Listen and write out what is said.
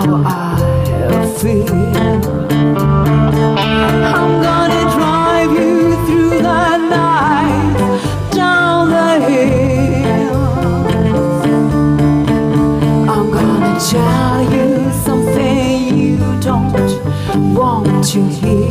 I feel. I'm gonna drive you through the night, down the hill. I'm gonna tell you something you don't want to hear.